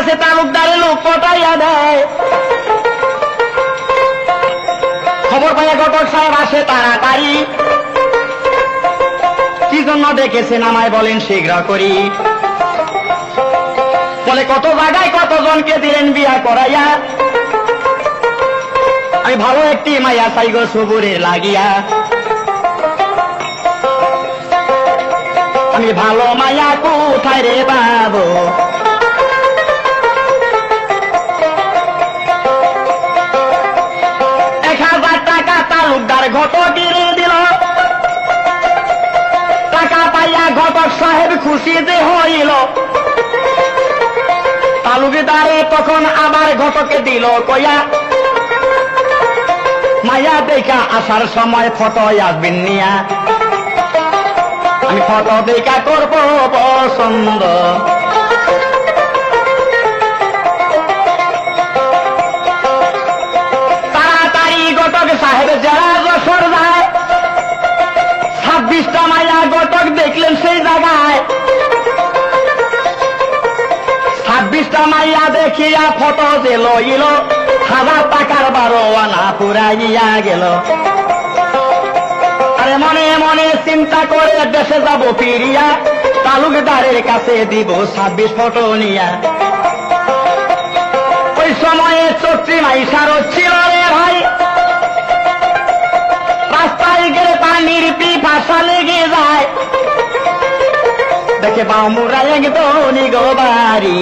কাছে তালুকদারে লোক পটাইয়া দেয়। খবর পাইয়া ঘটক সাহেব আসে তাড়াতাড়ি। কি জন্য ডেকেছেন আমায় বলেন শীঘ্র করি। বলে কত জায়গায় কতজনকে দিলেন বিয়া করাইয়া, আমি ভালো একটি মাইয়া চাই গো সবুরে লাগিয়া। আমি ভালো মাইয়া কোথায় রে পাবো, 1000 টাকা তালুকদার ঘটক দিয়ে দিল। টাকা পাইয়া ঘটক সাহেব খুশি যে হইল। তালুকদারে তখন আবার ঘটকে দিল কইয়া, মাইয়া দেখা আসার সময় ফটো আসবেন নিয়া, আমি ফটো দেখা করবো পছন্দ। তাড়াতাড়ি ঘটক সাহেব যারা যশোর যায়, 26টা মাইয়া ঘটক দেখলেন সেই জায়গায়। 26টা মাইয়া দেখিয়া ফটো যে লইল, 1000 টাকার 12 আনা পুরাইয়া গেল। আরে মনে মনে চিন্তা করে দেশে যাব ফিরিয়া, তালুকদারের কাছে দিব 26 ফটো নিয়া। ওই সময়ে চট্রি মাইশারও ছিল রে ভাই, রাস্তায় গেলে পানির পিপাসা লেগে যায়। দেখে বামুরা একদম গো বাড়ি,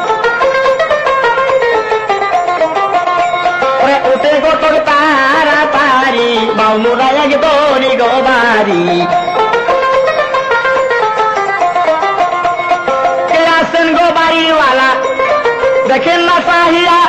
ওতে ঘটক তাড়াতাড়ি, বামুরা একদম গো বাড়ি। কে আছেন গো বাড়িওয়ালা দেখেন না চাহিয়া,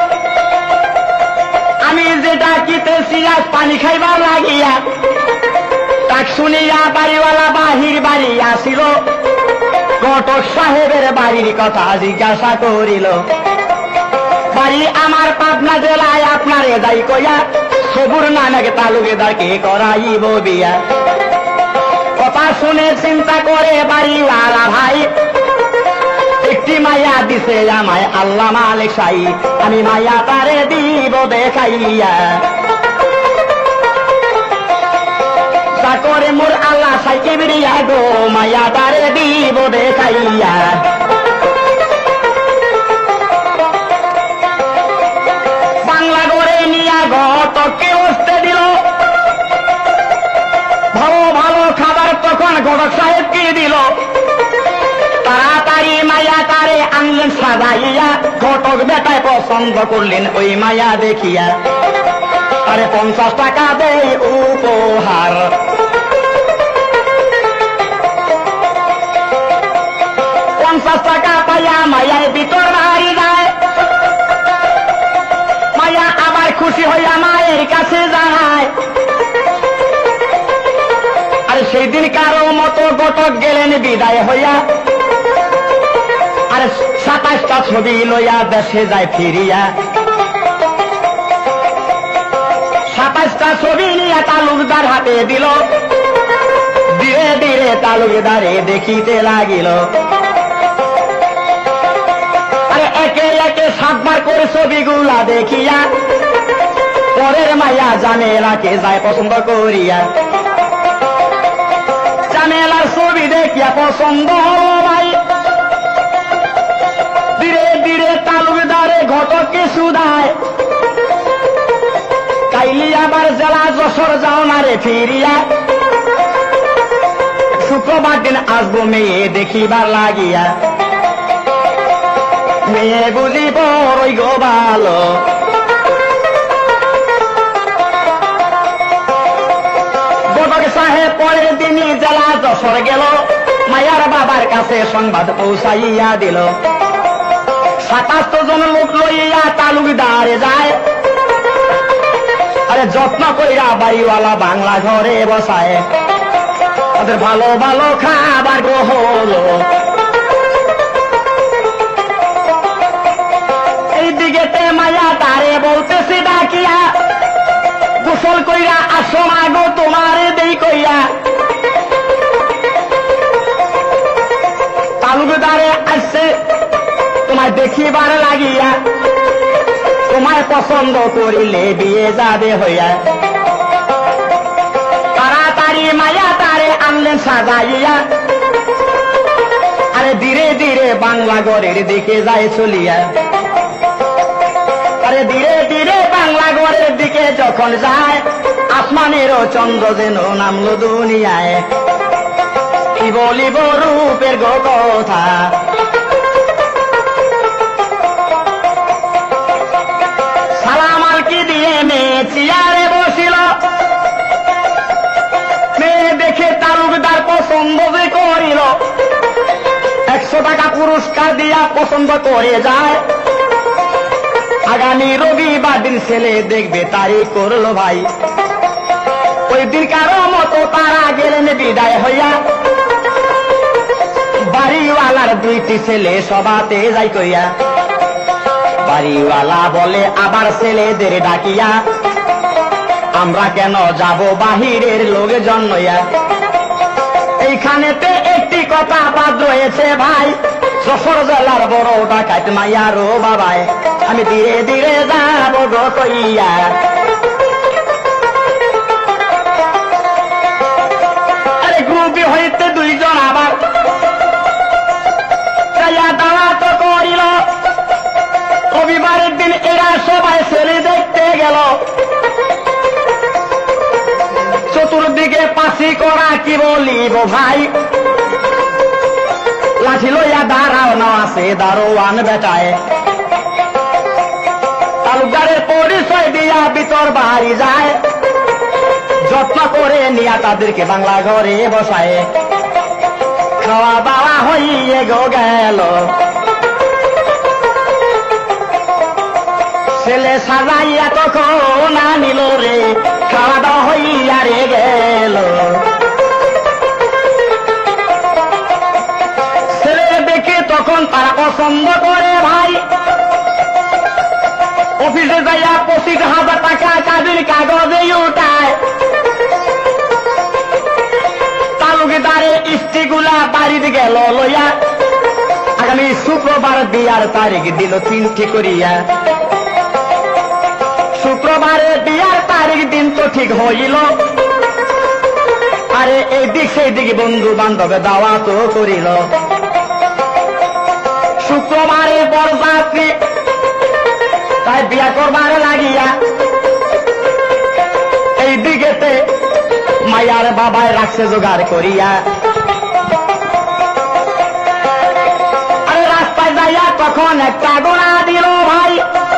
আমি যেটা কিতেছি আজ পানি খাইবার লাগিয়া। তাক শুনিয়া বাড়িওয়ালা বাহির বাড়ি আসিল, ঘটক সাহেবের বাড়ির কথা জিজ্ঞাসা করিল। বাড়ি আমার পাবনা জেলায়, আপনারে যাই কইয়া সবুর নামে তালুকদারকে করাইব বিয়া। কথা শুনে চিন্তা করে বাড়িওয়ালা ভাই, একটি মাইয়া দিছে আমায় আল্লাহ মালিক সাই, আমি মাইয়া তারে দিব দেখাইয়া। করে মোর আল্লাহ সাইকে বিরিয়া গো, মাইয়া তারে দিব দেখাইয়া। বাংলা করে নিয়া ঘটককে বসতে দিল। ভালো ভালো খাবার তখন ঘটক সাহেবকে দিল। তাড়াতাড়ি মাইয়া তারে আনলেন সাজাইয়া, ঘটক বেটায় পছন্দ করলেন ওই মাইয়া দেখিয়া। আরে 50 টাকা দেয় উপহার। টাকা পাইয়া মাইয়ার ভিতর বাড়ি যায়। মাইয়া আবার খুশি হইয়া মায়ের কাছে যায়। আর সেই দিন কারো মতো ঘটক গেলেন বিদায় হইয়া। আর 27টা ছবি লইয়া দেশে যায় ফিরিয়া। 27টা ছবি নিয়ে তালুকদার হাতে দিল। ধীরে ধীরে তালুকদারে দেখিতে লাগিল। একে একে 7 বার করে ছবিগুলা দেখিয়া, পরের মাইয়া জামেলাকে যায় পছন্দ করিয়া। জামেলার ছবি দেখিয়া পছন্দ ভাই, ধীরে ধীরে তালুকদারে ঘটককে সুদায়। কাইলি আবার জেলা যশোর যাও না রে ফিরিয়া, শুক্রবার দিন আসবো মেয়ে দেখিবার লাগিয়া। মেয়ে বুঝি বড়ই গো ভালো, ঘটক সাহেব পরের দিনই জেলা যশোর গেল। মায়ার বাবার কাছে সংবাদ পৌঁছাইয়া দিল। 27 জন লোক লইয়া তালুকদারে যায়। আরে যত্ন কইরা বাড়িওয়ালা বাংলা ঘরে বসায়। তাদের ভালো ভালো খাবার গো হলো। এইদিকে মায়া তারে বলতেছে ডাকিয়া, গোসল কইরা আসো মাগো তোমারে দেই কইয়া। তালুকদারে আসছে, তোমার দেখিবার লাগিয়া তোমায় পছন্দ করিলে বিয়ে যাবে হইয়া তাড়াতাড়ি মায়া তারে আনলেন সাজাইয়া আরে ধীরে ধীরে বাংলা ঘরের দিকে যায় চলিয়া আরে ধীরে ধীরে বাংলা ঘরের দিকে যখন যায় আসমানেরও চন্দ্র যেন নামলো দুনিয়ায় কি বলিব রূপের গো কথা সালাম আলকি দিয়ে মেয়ে চেয়ারে বসিল মেয়ে দেখে তালুকদার পছন্দ যে করিল 100 টাকা পুরস্কার দিয়া পছন্দ করে যায় আগামী রবিবার দিন ছেলে দেখবে তাই করলো ভাই ওই দিন কারো মতো তারা গেলেন বিদায় হইয়া বাড়িওয়ালার 2টি ছেলে সভাতে যাই কইয়া বাড়িওয়ালা বলে আবার ছেলেদের ডাকিয়া আমরা কেন যাব বাহিরের লোকজন নইয়া এইখানেতে একটি কথা বাদ রয়েছে ভাই যশোর জেলার বড় ডাকাত মাইয়ার ও বাবায় আমি ধীরে ধীরে যাব গো কইয়া আরে গ্রুপে হইতে 2 জন আবার দাওয়া তো করিল রবিবারের দিন এরা সবাই ছেলে দেখতে গেল চতুর্দিকে পাশি করা কি বলিব ভাই লাঠি লইয়া দাঁড়ানো আছে দারোয়ান বেটায় তালুকদারের পরিচয় দিয়া ভিতর বাড়ি যায় যত্ন করে নিয়া তাদেরকে বাংলা ঘরে বসায় খাওয়া দাওয়া হইয়ে গেল ছেলে সাজাইয়া তখন আনিল রে খাওয়া দাওয়া হইয়া রে গেল ছেলে দেখে তখন তারা পছন্দ করে ভাই অফিসে যাইয়া 25,000 টাকা কাজের কাগজে উঠায় তালুকদারের স্ত্রীগুলা বাড়িতে গেল লইয়া আগামী শুক্রবার বিয়ার তারিখ দিল 3টি করিয়া শুক্রবারে বিয়ার তারিখ দিন তো ঠিক হইল আরে এই দিক সেই দিকে বন্ধু বান্ধবে দাওয়া তো করিল শুক্রবারে বরযাত্রী তাই বিয়া করবার লাগিয়া এই দিকেতে মায়ার বাবায় রাখছে জোগাড় করিয়া আরে রাস্তায় যাইয়া তখন একটা গোড়া দিল ভাই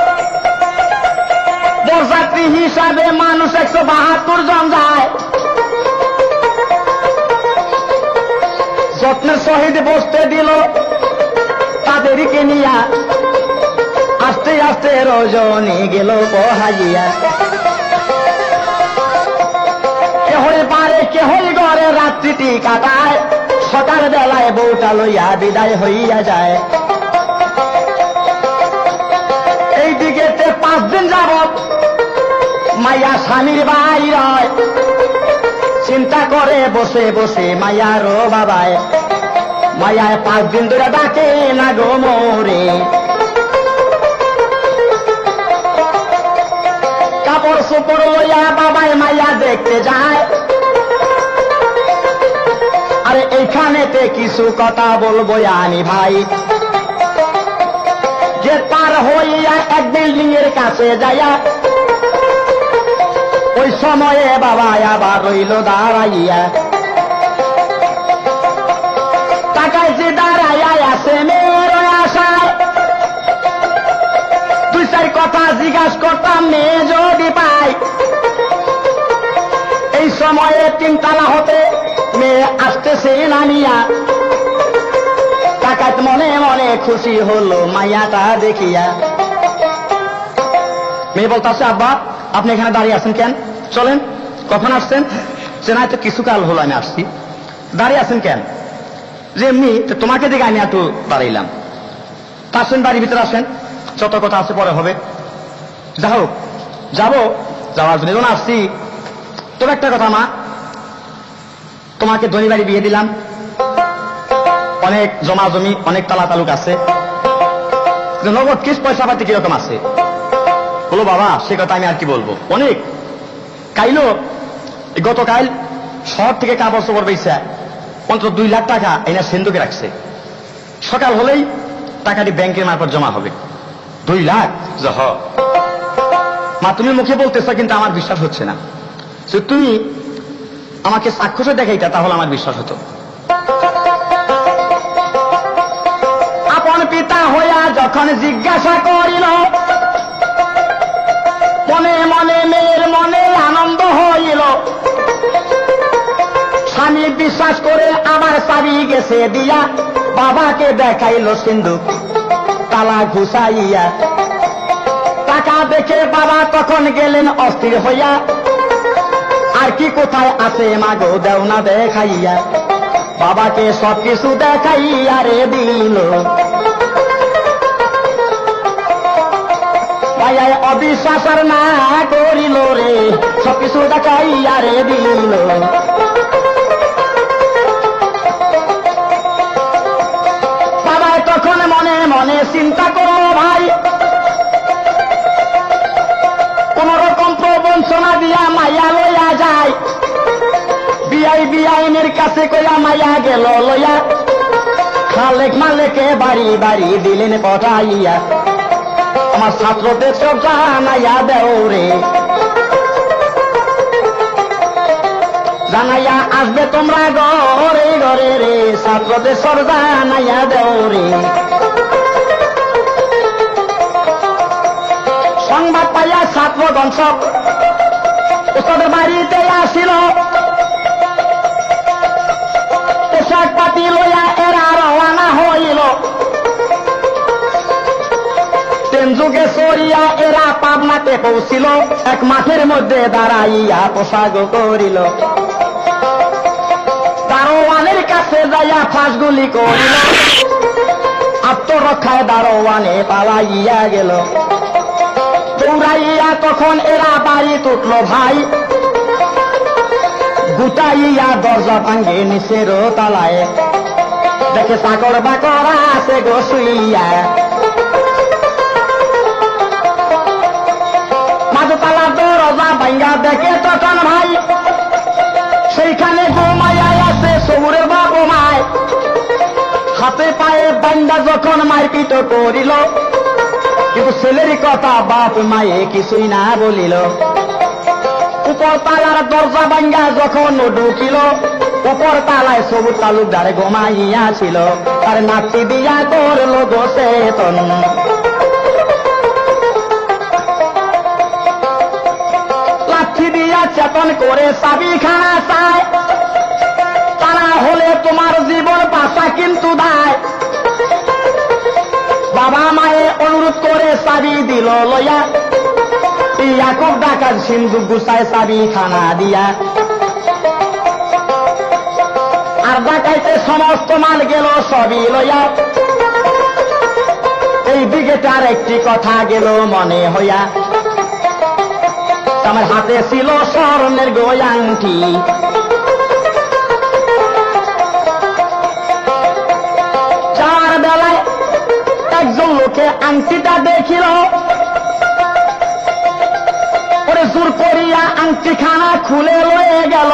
বরযাত্রী হিসাবে মানুষ 172 জন যায় যত্নের সহিত বসতে দিল তাদেরকে নিয়া আস্তে আস্তে রজনী গেল বহাইয়া কেহই পারে কেহই ঘরে রাত্রিটি কাটায় সকাল বেলায় বউটা লইয়া বিদায় হইয়া যায় এই দিকেতে 5 দিন যাবত মাইয়া স্বামীর বাড়ি রয় চিন্তা করে বসে বসে মাইয়ার ও বাবায় মায়ায় 5 দিন ধরে ডাকে না গো মোরে কাপড় সুপড় লইয়া বাবায় মাইয়া দেখতে যায় আরে এইখানেতে কিছু কথা বলবো আমি ভাই যে পার হইয়া এক বিল্ডিং এর কাছে যাইয়া ওই সময়ে বাবা আবার রইল দাঁড়াইয়া তাকাইছি দাঁড়াইয়া আছে মেয়ের আশায় 2-4 কথা জিজ্ঞাসা করতাম মেয়ে যদি পাই এই সময়ে 3 তালা হতে মেয়ে আসতেছে নামিয়া তাকাত মনে মনে খুশি হলো মাইয়াটা দেখিয়া মেয়ে বলতেছে আব্বা আপনি এখানে দাঁড়িয়ে আছেন কেন চলেন কখন আসছেন সে না তো কিছু কাল হলো আমি আসছি দাঁড়িয়ে আছেন কেন যে এমনি তোমাকে দেখে আমি একটু দাঁড়াইলাম তা আসেন বাড়ির ভিতরে আসেন যত কথা আছে পরে হবে যা হোক যাবো যাওয়ার জন্য যখন আসছি তবে একটা কথা মা তোমাকে ধনী বাড়ি বিয়ে দিলাম অনেক জমা জমি অনেক তালা তালুক আছে নগদ কিস পয়সা পাতি কিরকম আছে? বলো বাবা সে কথা আমি আর কি বলবো, অনেক কাইলো গতকাল শহর থেকে কাপড় চোপড় বেচা অন্তত 2 লাখ টাকা এনে সিন্ধুকে রাখছে। সকাল হলেই টাকাটি ব্যাংকের মারফত জমা হবে। 2 লাখ জহ মা, তুমি মুখে বলতেছ কিন্তু আমার বিশ্বাস হচ্ছে না। তুমি আমাকে চাক্ষুষে দেখাইতা তাহলে আমার বিশ্বাস হতো। আপন পিতা হইয়া যখন জিজ্ঞাসা করিল, মনে মনে মেয়ের মনে আনন্দ হইল। স্বামী বিশ্বাস করে আবার চাবি গেছে দিয়া, বাবাকে দেখাইল সিন্ধুক তালা ঘুষাইয়া। টাকা দেখে বাবা তখন গেলেন অস্থির হইয়া, আর কি কোথায় আছে মাগো দেও না দেখাইয়া। বাবাকে সবকিছু দেখাইয়া রে দিল, অবিশ্বাস আর না করিল রে, সবকিছু দেখাইয়া রে দিল। বাবা তখন মনে মনে চিন্তা করো ভাই, কোন রকম প্রবঞ্চনা দিয়া মাইয়া লইয়া যায়। বিআইনের কাছে কইয়া মাইয়া গেল লইয়া, খালেক মালেকে বাড়ি বাড়ি দিলেন পটাইয়া। আমার ছাত্রদের সব জানাইয়া দেও রে, জানাইয়া আসবে তোমরা ঘরে ঘরে রে, ছাত্রদের সব জানাইয়া দেও রে। সংবাদ পাইয়া ছাত্রগণ সব ওস্তাদের বাড়িতে আসিল, পোশাক পাতি লইয়া এরা রওনা হইল। ট্রেন যুগে সরিয়া এরা পাবনাতে পৌঁছিল, এক মাঠের মধ্যে দাঁড়াইয়া পোশাক করিল। দারোয়ানের কাছে যাইয়া ফাঁসগুলি করিল, আত্মরক্ষায় দারোয়ানে পালাইয়া গেল। দৌড়াইয়া তখন এরা বাড়ি তুটল ভাই, গুটাইয়া দরজা ভাঙ্গে নিচের তালায়। দেখে চাকর বাকর আছে গো শুইয়া, মাঝতালা দরজা ভাঙ্গা দেখে তখন ভাই, সেইখানে ঘুমাইয়া আছে সবুরের বাবু মায়। হাতে পায়ে বান্দা যখন মারপিট করিল, কিন্তু ছেলের কথা বাপ মায়ে কিছুই না বলিল। উপর তালার দরজা ভাঙ্গা যখন ঢুকিল, উপর তালায় সবুজ তালুকদার ঘুমাইয়া ছিল। তার নাতি দিয়া করল গোসেতন, লাঠি দিয়া চেতন করে চাবি খানা চায়। তারা হলে তোমার জীবন বাঁচা কিন্তু দায়। বাবা মায়ে অনুরোধ করে চাবি দিল লইয়া, ইয়াকুব ডাকাত সিন্ধু গুছায় চাবি খানা দিয়া। আর ডাকাইতে সমস্ত মাল গেল সবই লইয়া। এই দিকে তার একটি কথা গেল মনে হইয়া, আমার হাতে ছিল স্বর্ণের গোয়াংটি। চার বেলায় একজন লোকে আংটিটা দেখিল, ওরে জোর করিয়া আংটিখানা খুলে লয়ে গেল।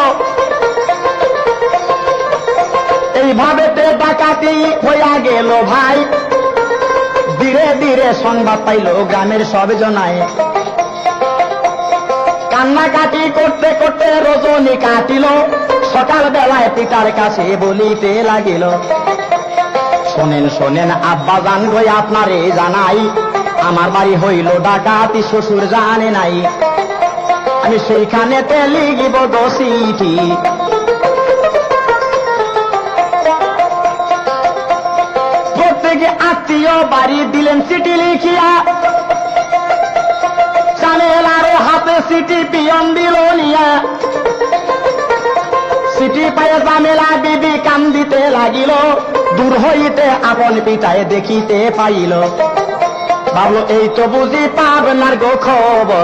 এইভাবে ডাকাতি হইয়া গেল ভাই। ধীরে ধীরে সংবাদ পাইল গ্রামের সব জনায়। কান্নাকাটি করতে করতে রজনী কাটিল, সকাল বেলায় পিতার কাছে বলিতে লাগিল, শোনেন শোনেন আব্বা জান গই আপনারে জানাই, আমার বাড়ি হইল ডাকাতি শ্বশুর জানে নাই। আমি সেইখানেতে লিখিব দোষীটি। প্রত্যেকে আত্মীয় বাড়ি দিলেন চিঠি লিখিয়া, জামেলারও হাতে চিঠি পিয়ন দিল নিয়া। চিঠি পায়ে জামেলা বিবি কান্দিতে লাগিল, দূর হইতে আপন পিতায় দেখিতে পাইল। ভাবলো এই তো বুঝি পাবনার গো খবর।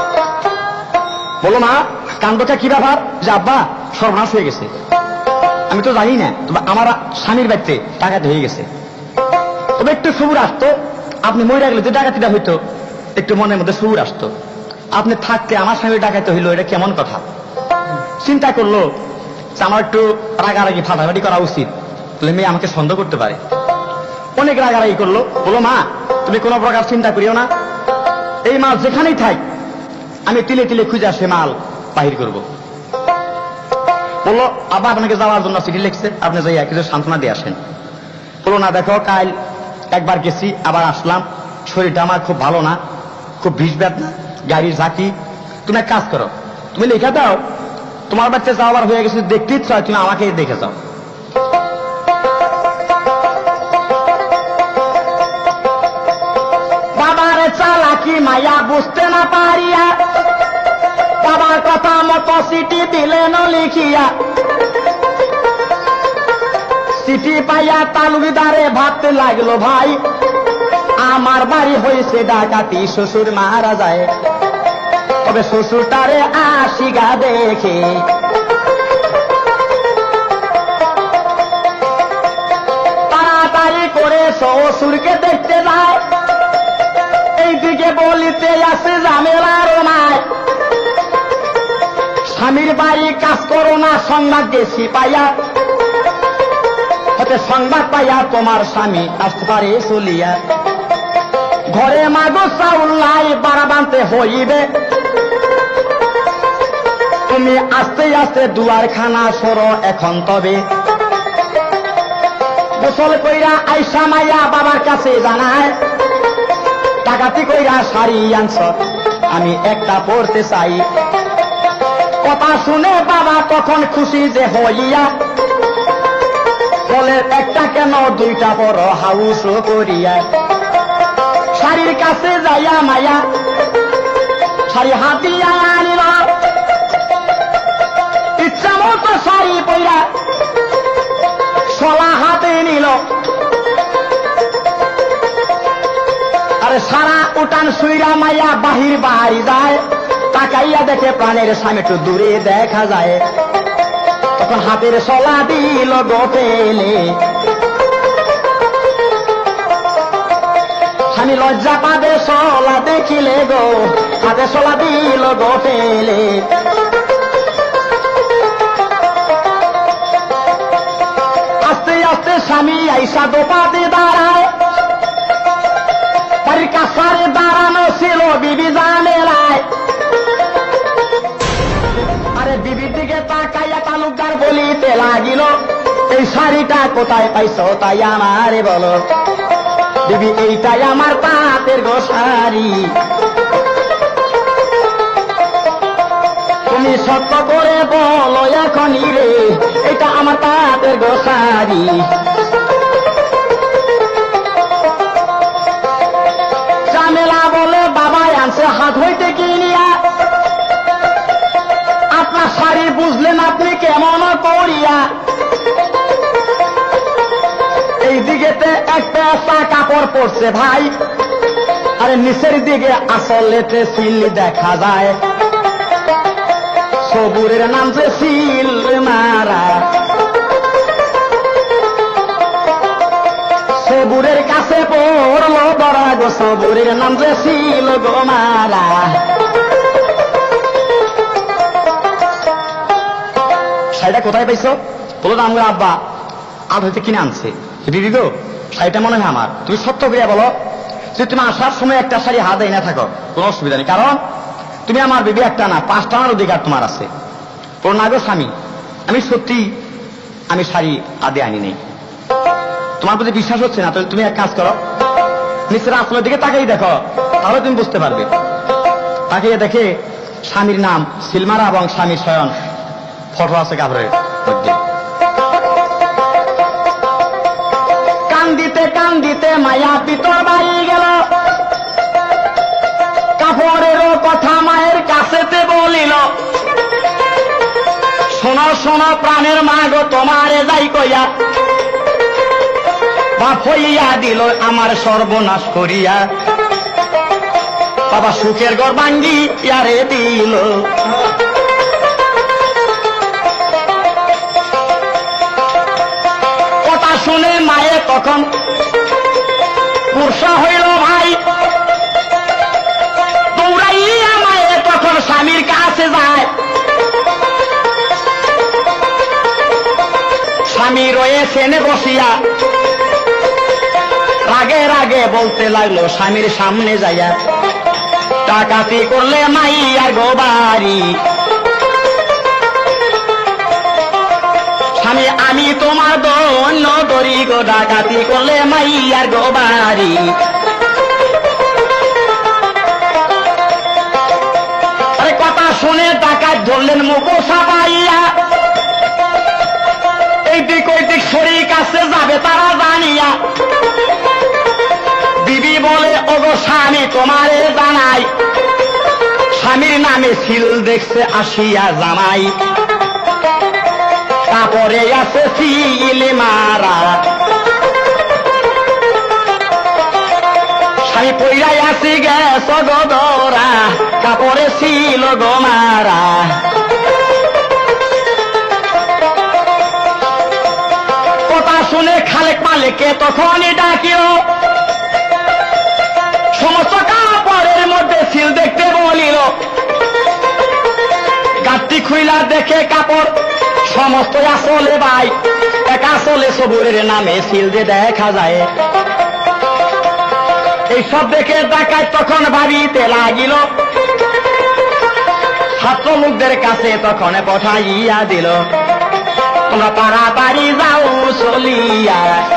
বলো মা কান্দটা কি ব্যাপার? যে আব্বা সর্বনাশ হয়ে গেছে। আমি তো জানি না, তবে আমার স্বামীর বাড়িতে ডাকাতি হয়ে গেছে। তবে একটু সবুর আসতো, আপনি মরে গেলে যে ডাকাতিটা হইতো একটু মনের মধ্যে সবুর আসতো। আপনি থাকতে আমার স্বামীর ডাকাতি হইলো, এটা কেমন কথা? চিন্তা করলো যে আমার একটু রাগারাগি ফাটাফাটি করা উচিত, তাহলে মেয়ে আমাকে সন্দেহ করতে পারে। অনেক রাগারাগি করলো, বলো মা তুমি কোনো প্রকার চিন্তা করিও না, এই মাল যেখানেই থাক আমি তিলে তিলে খুঁজে সে মাল বাহির করব। বললো আবার আপনাকে যাওয়ার জন্য চিঠি লিখছে, আপনি যাইয়া কিছু সান্ত্বনা দিয়ে আসেন। বলো না দেখো কাল একবার গেছি আবার আসলাম, শরীরটা আমার খুব ভালো না, খুব বিষ বেদনা, গাড়ির ঝাঁকি, তুমি এক কাজ করো তুমি লিখে দাও, তোমার বাচ্চা যাওয়ার হয়ে গেছে দেখতে ইচ্ছা হয় তুমি আমাকে দেখে যাও। বাবার চালাকি মায়া বুঝতে না পারিয়া বাবার কথা মতো চিঠি দিলেন লিখিয়া, চিঠি পাইয়া তালুকদারে ভাবতে লাগলো ভাই আমার বাড়ি হয়েছে ডাকাতি, শ্বশুর মারা যায়, তবে শ্বশুরটারে আসিগা দেখে। তাড়াতাড়ি করে শ্বশুরকে দেখতে যায়, এইদিকে বলিতে আসে ঝামেলার নাই, স্বামীর বাড়ি কাজ করো না সংবাদ গেছি পাইয়া, হতে সংবাদ পাইয়া তোমার স্বামী আসতে পারে চলিয়া, ঘরে মাগো চাউল নাই বাড়া বানতে হইবে, তুমি আস্তে আস্তে দুয়ার খানা সরো এখন তবে। গোসল কইরা আইসা মাইয়া বাবার কাছে জানায় ডাকাতি কইরা শাড়ি আনছ আমি একটা পড়তে চাই, কথা শুনে বাবা তখন খুশি যে হইয়া বলে একটা কেন দুইটা বড় হাউস করিয়া, শাড়ির কাছে যাইয়া মাইয়া শাড়ি হাতিয়া আনিল, ইচ্ছা মতো শাড়ি পইরা শলা হাতে নিল, আরে সারা উঠান শুইরা মাইয়া বাহির বাড়ি যায়, তাকাইয়া দেখে প্রাণের স্বামী একটু দূরে দেখা যায়, তখন হাতের শলা দিল গোপেলে, স্বামী লজ্জা পাবে শলা দেখিলে গো, হাতে শলা দিল গোপেলে। আস্তে আস্তে স্বামী আইসা দোপাতে দাঁড়ায়, বাড়ির কাছারে দাঁড়ানো ছিল বিবি জামেলায়, আরে বিবির দিকে তাকাইয়া তালুকদার বলিতে লাগিল এই শাড়িটা কোথায় পাইছো তাই আমারে বলো, বিবি এইটাই আমার তাঁতের গো শাড়ি, তুমি সত্য করে বলো এখনই রে এটা আমার তাঁতের গো শাড়ি। জামেলা বলে বাবাই আনছে হাত হইতে কিনিয়া, আপনার শাড়ি বুঝলেন আপনি কেমন করিয়া, এই দিকেতে একটা কাপড় পড়ছে ভাই, আরে নিচের দিকে আসলেতে সিল দেখা যায়, সবুরের নাম যে সিল মারা, সবুরের কাছে পড়লো বড়া গো, সবুরের নাম যে সিল গো মারা। শাড়িটা কোথায় পাইছো? বলো আমরা আব্বা আজ হইতে কিনে আনছে। দিদি গো শাড়িটা মনে হয় আমার, তুমি সত্য করিয়া বলো যে তুমি আসার সময় একটা শাড়ি হাতে এনে থাকো, কোনো অসুবিধা নেই, কারণ তুমি আমার বিবি একটা না 5টা আনার অধিকার তোমার আছে। তোর না গো স্বামী আমি সত্যি আমি শাড়ি আদে আনি নেই, তোমার প্রতি বিশ্বাস হচ্ছে না, তাহলে তুমি এক কাজ করো নিচের আসলের দিকে তাকাই দেখো, তাহলে তুমি বুঝতে পারবে। তাকিয়ে দেখে স্বামীর নাম সিলমারা এবং স্বামীর শয়ন ফটো আছে কাপড়ের মধ্যে। কান্দিতে কান্দিতে মায়া পিতর বাড়ি গেল, কাপড়েরও কথা মায়ের কাছেতে বলিল, শোনো শোনো প্রাণের মা গো তোমারে যাই কইয়া, বাপ হইয়া দিল আমার সর্বনাশ করিয়া, বাবা সুখের ঘর ভাঙ্গি ইয়ারে দিল। শুনে মায়ে তখন পুরসা হইল ভাই, দৌড়াইয়া মায়ে তখন স্বামীর কাছে যায়। স্বামী রয়েছেন বসিয়া, রাগে রাগে বলতে লাগলো স্বামীর সামনে যাইয়া, ডাকাতি করলে মাইয়ার গো বাড়ি। স্বামী আমি তোমার দন্য দরি গো, ডাকাতি করলে মাইয়ার গো বাড়ি। আরে কথা শুনে ডাকাত ধরলেন মুখ সাপাইয়া, এইদিক ওইদিক শরীর কাছে যাবে তারা জানিয়া। বিবি বলে ওগো স্বামী তোমারে জানাই, স্বামীর নামে সিল দেখছে আসিয়া জামাই, কাপড়ে আছে সিল মারা। স্বামী পইরাই আসি গেছ গো দরা, কাপড়ে ছিল গো মারা। কথা শুনে খালেক মালিককে তখনই ডাকিও, সমস্ত কাপড়ের মধ্যে সিল দেখতে বলিল। গাঁটটি খুইলা দেখে কাপড় সমস্ত আসলে ভাই, এক আসলে সবুরের নামে সিল দিয়ে দেখা যায়। এইসব দেখে ডাকাত তখন ভাবিতে লাগিল, ছাত্র লোকদের কাছে তখন পাঠাইয়া দিল, তোমরা তাড়াতাড়ি যাও চলিয়া।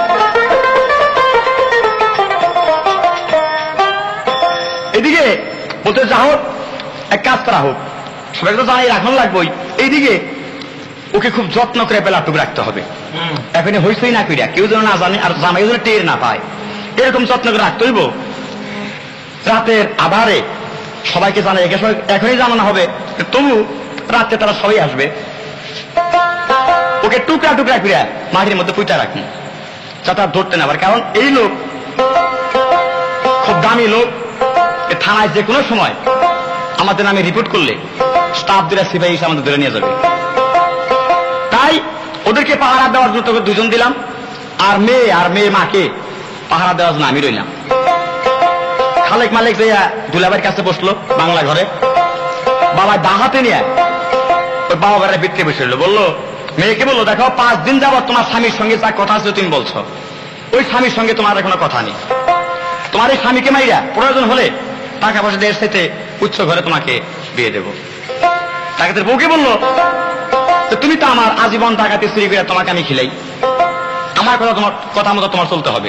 এদিকে বলতে যা হোক এক কাজ করা হোক, সবাই তো জানাই রাখুন লাগবেই। এইদিকে ওকে খুব যত্ন করে বেলাটুক রাখতে হবে, এখন হইসই না করিয়া কেউ যেন না জানে আর জামাই যেন টের না পায়, এরকম যত্ন করে রাখতে হইব। রাতের আধারে সবাইকে জানাই, এখনই জানানো হবে, তবু রাতে তারা সবাই আসবে। ওকে টুকরা টুকরা করিয়া মাটির মধ্যে পুঁতা রাখুন, যাতে আর ধরতে না পারে। কারণ এই লোক খুব দামি লোক, থানায় যে কোনো সময় আমাদের নামে রিপোর্ট করলে স্টাফ দিরা সিপাহী এসে আমাদের ধরে নিয়ে যাবে। তাই ওদেরকে পাহারা দেওয়ার জন্য তোকে দুজন দিলাম, আর মেয়ে মাকে পাহারা দেওয়ার জন্য আমি রইলাম। খালেক মালিক যে দুলাভাইয়ের কাছে বসলো বাংলা ঘরে, বাবা ডাহাতে নিয়ে ওই বাবা ঘরের ভিতরে বসে রইল। বললো মেয়েকে, বললো দেখো 5 দিন যাবত তোমার স্বামীর সঙ্গে যা কথা আছে তুমি বলছো, ওই স্বামীর সঙ্গে তোমার কোনো কথা নেই। তোমার এই স্বামীকে মাইরা প্রয়োজন হলে টাকা পয়সা দেড় সাথে উচ্চ ঘরে তোমাকে বিয়ে দেবো। ডাকাতের বউকে বললো তুমি তো আমার আজীবন ডাকাতি চুরি করে তোমাকে আমি খিলাই, আমার কথা মতো তোমার চলতে হবে।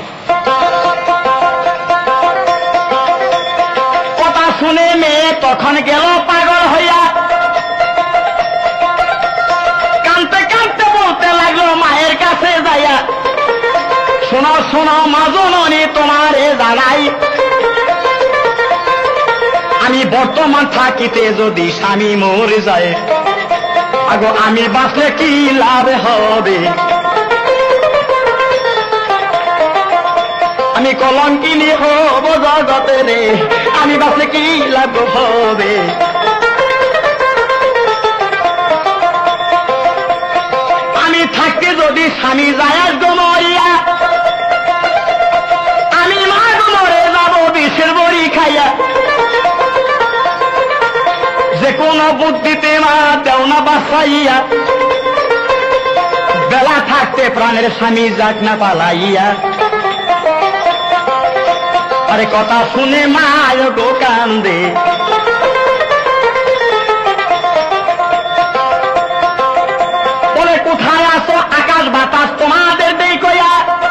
কথা শুনে মেয়ে তখন গেল পাগল হইয়া, কানতে কানতে বলতে লাগলো মায়ের কাছে যাইয়া, শোনো শোনো মা জননী তোমারে জানাই, আমি বর্তমান থাকিতে যদি স্বামী মরে যায়, আগো আমি বাঁচলে কি লাভ হবে? আমি কলঙ্কিনী হব জগতে রে, আমি বাঁচলে কি লাভ হবে? আমি থাকতে যদি স্বামী যায় মরিয়া, আমি মা মরে যাব বিষের বড়ি খাইয়া। যে কোন বুদ্ধিতে মা দেও না বাসাইয়া, বেলা থাকতে প্রাণের স্বামী যাক না পালাইয়া। আরে কথা শুনে মায় গো কান্দে, বলে কোথায় আসো আকাশ বাতাস তোমাদের দেই কইয়া,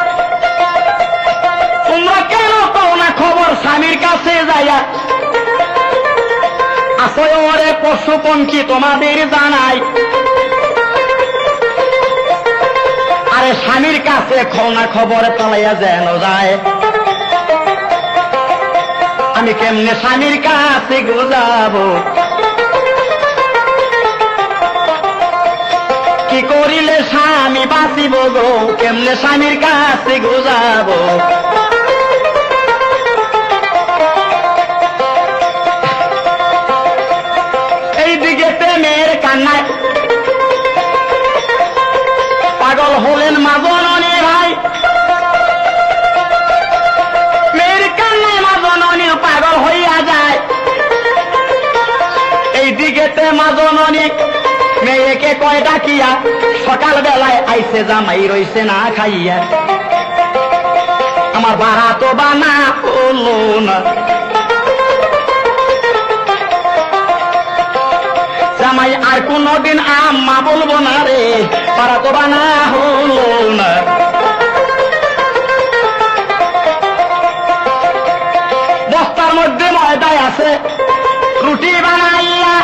তোমরা কেন পাও না খবর স্বামীর কাছে যাইয়া? আসো ওরে পশু পঙ্খী তোমাদের জানাই, আরে স্বামীর কাছে খোনা খবর পালাইয়া যেন যায়। আমি কেমনে স্বামীর কাছে গোজাবো, কি করিলে স্বামী বাঁচিব গো, কেমনে স্বামীর কাছে গোজাবো? এইদিকে প্রেমের কান্নায় পাগল হলেন মা জননী ভাই, মা জননী মেয়েকে কয় ডাকিয়া সকাল বেলায় আইসে জামাই রইছে না খাইয়া আমার বাড়া তো বানা হলো না জামাই আর কোনদিন আম্মা বলবো না রে বাড়া তো বানা হলো না বস্তার মধ্যে ময়দায় আছে রুটি বানাইয়া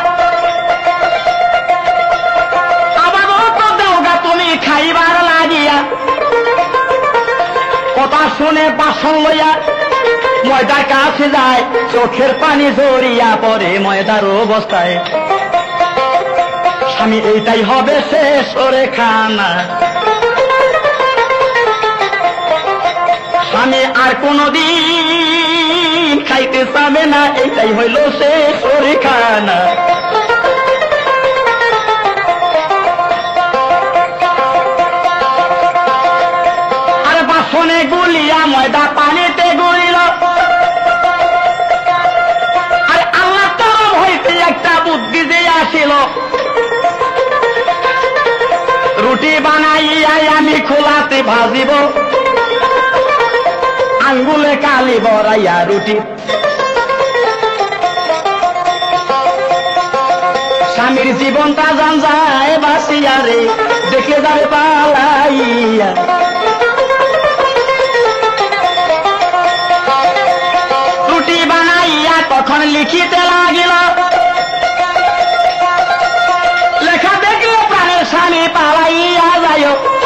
আবার তো দেওগা তুমি খাইবার লাগিয়া কথা শুনে বাসন লইয়া ময়দার কাছে যায় চোখের পানি ঝরিয়া পড়ে ময়দার অবস্থায় স্বামী এইটাই হবে শেষ ওরে খানা স্বামী আর কোনদিন খাইতে চাবে না এইটাই হইল শেষ ওরে খানা আর বাসনে গুলিয়া ময়দা পানিতে গুলিল আর আল্লাহ তরফ হইতে একটা বুদ্ধি যে আসিল রুটি বানাইয়া আমি খোলাতে ভাজিব আঙ্গুলে কালি বড়াইয়া রুটি স্বামীর জীবনটা জান যায় বাসিয়া রে দেখে যাবে পালাইয়া রুটি বানাইয়া তখন লিখিতে লাগিল লেখা দেখলে প্রাণের স্বামী পালাইয়া যায়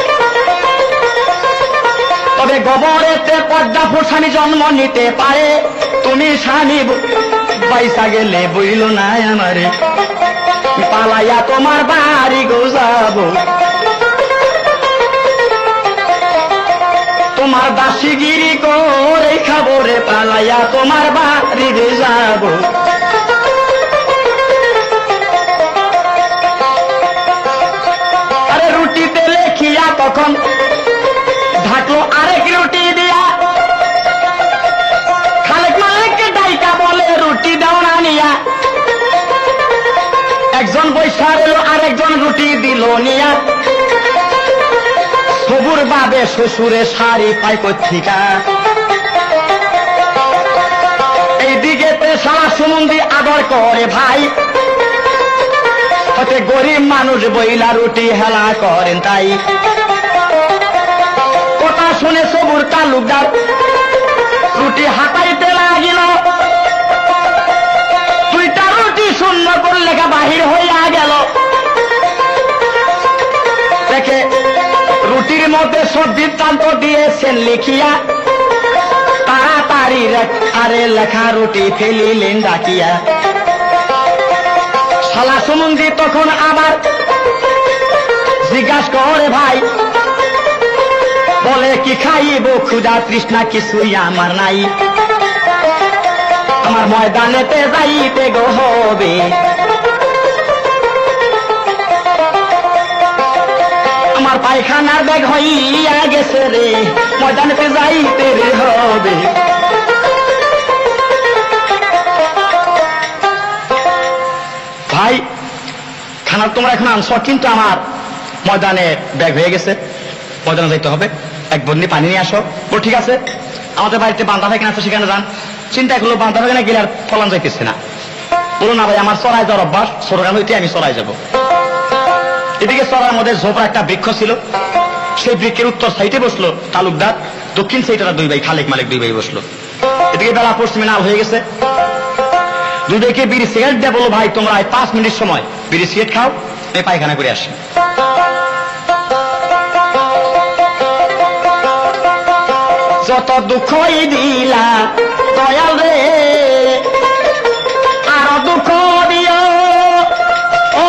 তবে গোবরেতে পদ্মা ফুল স্বামী জন্ম নিতে পারে তুমি স্বামী পয়সা গেলে বইল না আমারে পালাইয়া তোমার বাড়ি গোজাবো তোমার দাসিগিরি করে খাবো রে পালাইয়া তোমার বাড়ি যাবো আরে রুটিতে লেখিয়া তখন ঢাকলো আরেক রুটি দিয়া খালেক মালিককে ডাইকা বলে রুটি দাও না নিয়া একজন পয়সা এলো আরেকজন রুটি দিল নিয়া সবুর বাবে শ্বশুরে শাড়ি পাই কর্থিকা এইদিকে সারা সুমন্দি আদর করে ভাই হতে গরিব মানুষ বইলা রুটি হেলা করেন তাই কথা শুনে সবুর তালুকদার রুটি হাতাইতে লাগিল দুইটা রুটি শূন্য করে লেখা বাহির হইয়া গেল দেখে রুটির মধ্যে সব বৃত্তান্ত দিয়েছেন লিখিয়া তাড়াতাড়ি আরে লেখা রুটি ফেলিলেন ডাকিয়া শালা সুমন্দি তখন আবার জিজ্ঞাসা করে ভাই বলে কি খাইব ক্ষুধা তৃষ্ণা কিছুই আমার নাই আমার ময়দানেতে যাইতে গো হবে আমার পায়খানার ব্যাগ হইয়া গেছে রে ময়দানেতে যাইতে রে হবে ভাই খানা তোমরা এখন আনছ কিন্তু আমার ময়দানে ব্যাগ হয়ে গেছে ময়দানে যাইতে হবে এক বন্দি পানি নিয়ে আসো ও ঠিক আছে আমাদের বাড়িতে বান্ধা থাকে আছে সেখানে যান চিন্তা করলো বান্ধা থাকে না গেলে আর ফলান যাইতেছে না বলো না ভাই আমার চড়াই যাওয়ার অভ্যাস সরকার হইতে আমি চড়াই যাব এদিকে চড়ার মধ্যে ঝোপড়া একটা বৃক্ষ ছিল সেই বৃক্ষের উত্তর সাইডে বসলো তালুকদার দক্ষিণ সাইডে দুই ভাই খালেক মালিক দুই ভাই বসলো এদিকে বেলা পশ্চিমে নাল হয়ে গেছে দুই ভাইকে বিড়ি সিগারেট দিয়ে বলো ভাই তোমরা 5 মিনিট সময় বিড়ি সিগারেট খাও আমি পায়খানা করে আসি যত দুঃখই দিলা দয়াল রে আরো দুঃখ দিও ও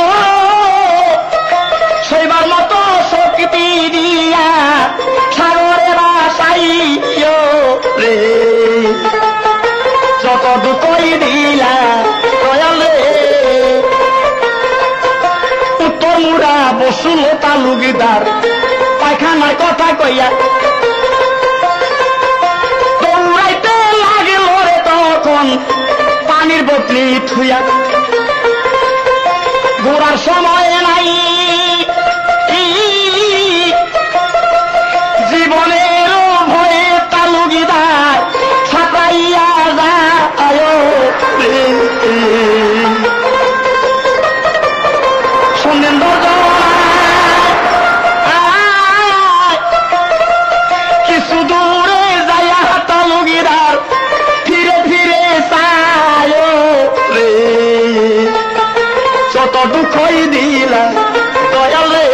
সেইবার মতো শক্তি দিয়া সাগরে বাসাইও রে যত দুঃখই দিলা দয়াল রে উত্তর মুড়া বসুল তালুকদার পায়খানার কথা কইয়া পানির বোতলি থুইয়া সময় নাই জীবনের ভয়ে তালুগিদার ছাপাইয়া যায় শুনলেন কিছু দূরে যাইয়া তালুগিদার ফিরে ফিরে চায় রে যত দুঃখই দিলা দয়াল রে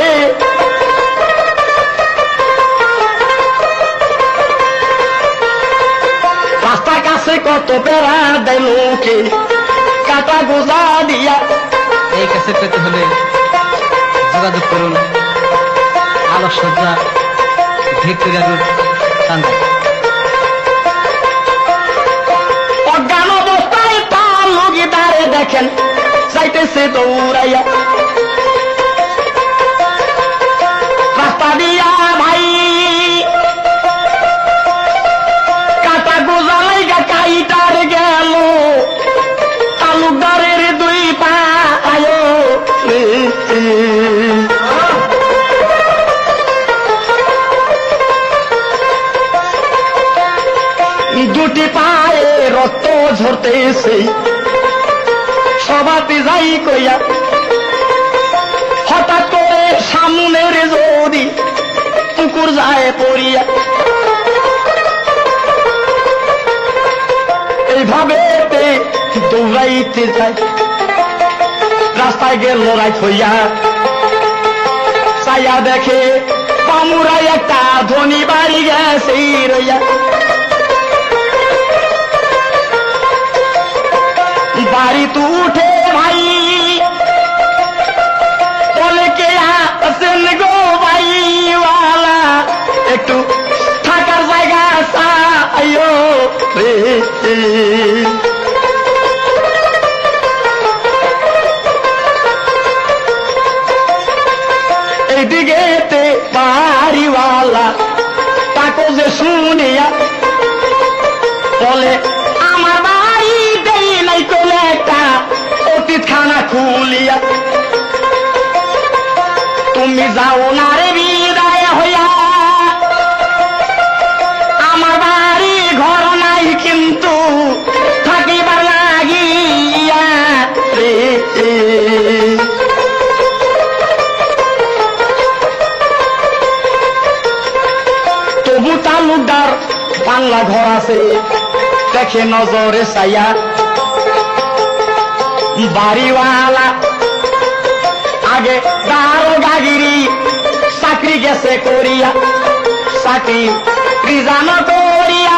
রাস্তার কাছে কত পেরা দেয় লোকে কাটা গোজা দিয়া। এই ক্যাসেট পেতে হলে যোগাযোগ করুন আলোকসজ্জা ভিক্টোরিয়া রোড টাঙ্গাইল। অজ্ঞান অবস্থায় তালুগিদারে দেখেন যাইতেছে দৌড়াইয়া রাস্তা দিয়া ভাই কাটা গোজা লাইগা কাইটার গেল তালুকদারের দুই পা আয়ো দুটি পায়ে রক্ত ঝরতেছে সবাতে যাই কইয়া হঠাৎ করে সামনের যদি পুকুর যায় পড়িয়া এইভাবে দৌড়াইতে যায় রাস্তায় গেল রাইত হইয়া চাইয়া দেখে পামুরাই একটা ধনী বাড়ি গেছে রইয়া বাড়ি তু উঠে ভাই বলে কে আসেন গো ভাইওয়ালা একটু থাকার জায়গা চাইও রে এইদিকে বাড়িওয়ালা তাকে যে শুনিয়া বলে আমার বাড়ি দেই নাই কোলে একটা অতীতখানা খুলিয়া তুমি যাও না রে বিদায় হইয়া আমার বাড়ি ঘর নাই কিন্তু থাকিবার লাগিয়া রে তবু তালুকদার বাংলা ঘর আছে দেখে নজরে চাইয়া বাড়িওয়ালা আগে দারোগাগিরি চাকরি গেছে করিয়া চাকরি রিজান করিয়া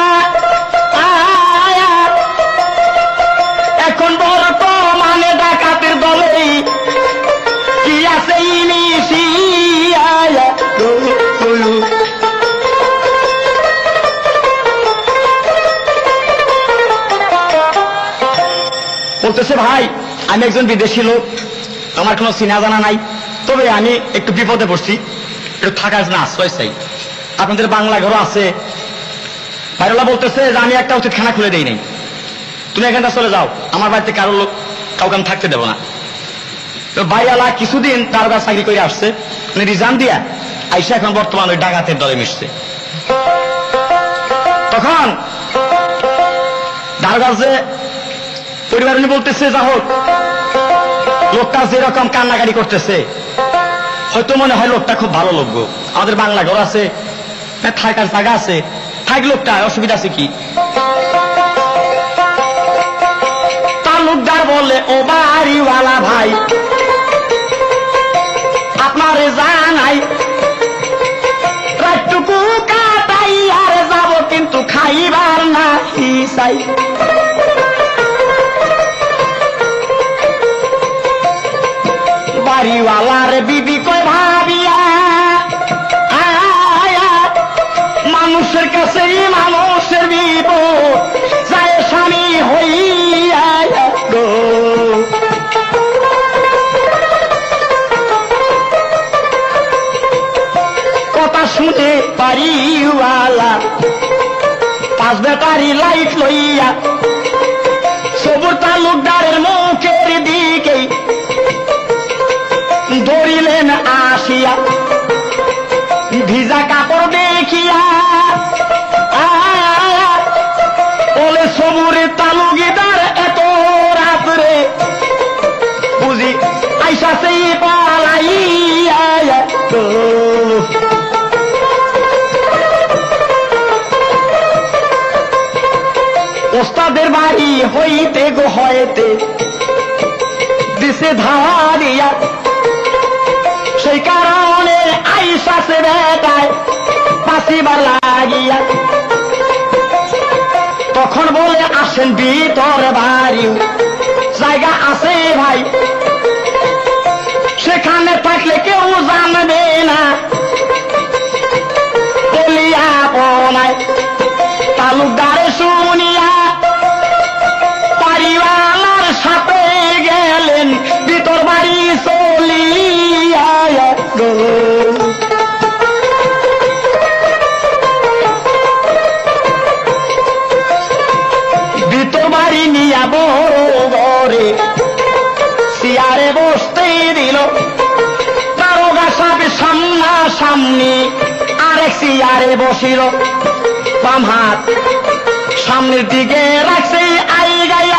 এখন বর্তমানে ডাকাতের দলে কি আছে ইনিশিয়া বলতেছে ভাই আমি একজন বিদেশি লোক আমার কোনো চিনা জানা নাই তবে আমি একটু বিপদে পড়ছি একটু থাকার জন্য আশ্রয় চাই আপনাদের বাংলা ঘর আছে বাইরলা বলতেছে যে আমি একটা অতীতখানা খুলে দেই নাই তুমি এখানটা চলে যাও আমার বাড়িতে কারো লোক কাউকে আমি থাকতে দেবো না তো বাইরালা কিছুদিন তার কাছে চাকরি করে আসছে মানে রিজান দিয়া আইসা এখন বর্তমান ওই ডাকাতের দলে মিশছে তখন তার কাছে পরিবার উনি বলতেছে যা হোক লোকটা যেরকম কান্নাকাটি করতেছে হয়তো মনে হয় লোকটা খুব ভালো লোক গো আমাদের বাংলা ঘর আছে থাকার জায়গা আছে থাক লোকটা অসুবিধা আছে কি তালুকদার বলে ও বাড়িওয়ালা ভাই আপনার জানাই রাতটুকু কাটাই আর যাব কিন্তু খাইবার না চাই বাড়িওয়ালার বিবি কই ভাবিয়া আয়া মানুষের কাছে মানুষের বিপদ যায় স্বামী হইয়া গো কথা শুনে বাড়িওয়ালা পাঁচ ব্যাটারি লাইট লইয়া সবুর তালুকদারের মুখের দিকে দেখলেন আসিয়া ভিজা কাপড় দেখিয়া বলে সবুরে তালুগিদার এত রাত্রে বুঝি আইসা সেই পালাইয়া ওস্তাদের বাড়ি হইতে গো হইতে দিছে ধাওয়া দিয়া সেই কারণে আইসা সে বেটায় পাশিবার লাগিয়া তখন বলে আসেন ভিতর বাড়ি জায়গা আছে ভাই সেখানে থাকলে কেউ জানবে না বলিয়া পনায় তালুকদারে শুনিয়া বাড়িওয়ালার সাথে গেলেন ভিতর বাড়ি চলিয়া গো ভিতর বাড়ি নিয়া বড় ঘরে চেয়ারে বসতে দিল দারোগা সাহেব সামনা সামনি আরেক চেয়ারে বসিল বাম হাত সামনের দিকে রাখছে আই গাইয়া